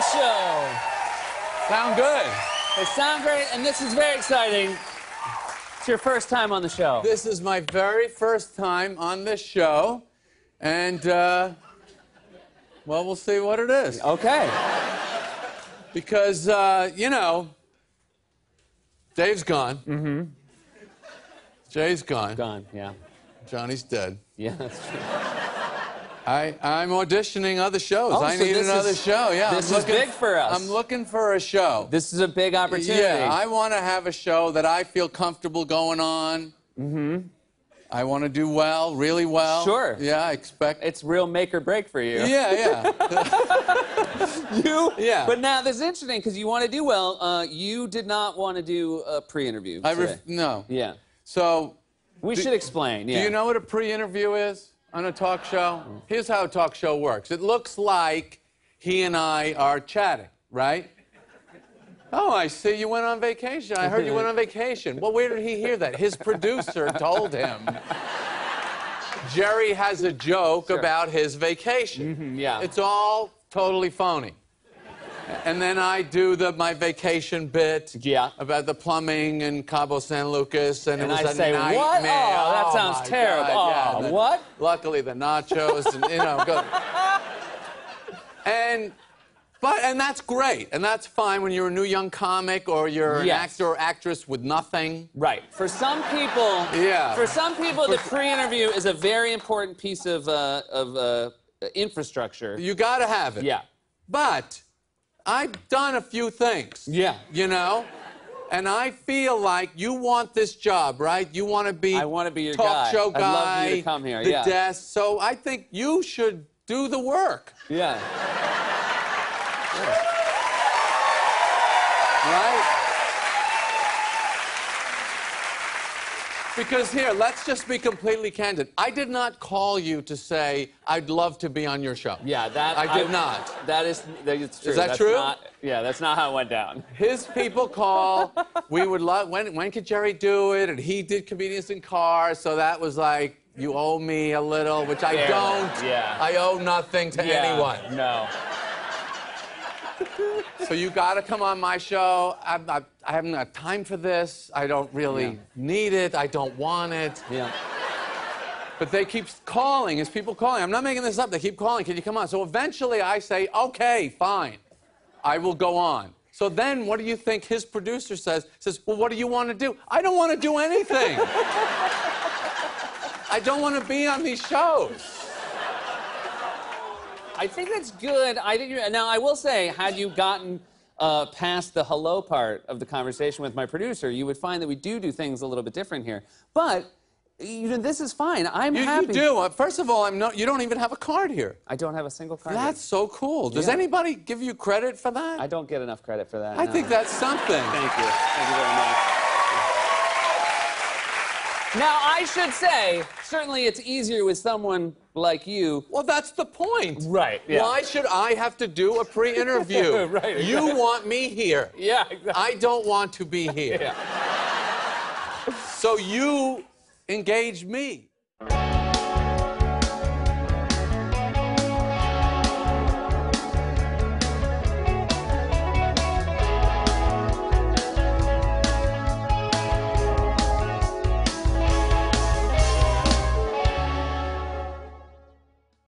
Show. Sound good. They sound great, and this is very exciting. It's your first time on the show. This is my very first time on this show, and, well, we'll see what it is. Okay. Because, you know, Dave's gone. Mm-hmm. Jay's gone. Gone, yeah. Johnny's dead. Yeah, that's true. I'm auditioning other shows. Oh, I so need this another is- show. Yeah, this is big for us. I'm looking for a show. This is a big opportunity. Yeah, I want to have a show that I feel comfortable going on. Mm-hmm. I want to do well, really well. Sure. Yeah, I expect. It's real make or break for you. Yeah. You? Yeah. But now this is interesting because you want to do well. You did not want to do a pre-interview today. No. Yeah. So. We should explain, yeah. Do you know what a pre-interview is on a talk show? Here's how a talk show works. It looks like he and I are chatting, right? Oh, I see you went on vacation. I heard you went on vacation. Well, where did he hear that? His producer told him. Jerry has a joke about his vacation. Mm-hmm, yeah. It's all totally phony. And then I do my vacation bit about the plumbing in Cabo San Lucas, and it was I a say, nightmare. what? Oh, that sounds my terrible. God, yeah. What? Luckily, the nachos, and you know, good. And that's great, and that's fine when you're a new young comic or you're an actor or actress with nothing. Right. For some people, the pre-interview is a very important piece of infrastructure. You got to have it. Yeah. But I've done a few things. Yeah. You know? And I feel like you want this job, right? You want to be I want to be your talk show guy. I'd love you to come here. The desk. So I think you should do the work. Yeah. Right? Because here, let's just be completely candid. I did not call you to say, I'd love to be on your show. Yeah, that... I did not. That's true. Is that true? Yeah, that's not how it went down. His people call. We would love... When could Jerry do it? And he did Comedians in Cars, so that was like, you owe me a little, which I don't. Yeah. I owe nothing to anyone. No. So you got to come on my show. I haven't got time for this. I don't really need it. I don't want it. Yeah. But they keep calling. There's people calling. I'm not making this up. They keep calling. Can you come on? So eventually I say, okay, fine. I will go on. So then what do you think his producer says? Says, well, what do you want to do? I don't want to do anything. I don't want to be on these shows. I think that's good. Now, I will say, had you gotten past the hello part of the conversation with my producer, you would find that we do things a little bit different here. But, you know, this is fine. I'm happy. You do. First of all, you don't even have a card here. I don't have a single card. That's so cool. Does anybody give you credit for that? I don't get enough credit for that. I think that's something. Thank you. Thank you very much. Now, I should say, certainly it's easier with someone like you. Well, that's the point. Right, yeah. Why should I have to do a pre-interview? Right, exactly. You want me here. Yeah, exactly. I don't want to be here. Yeah. So you engage me.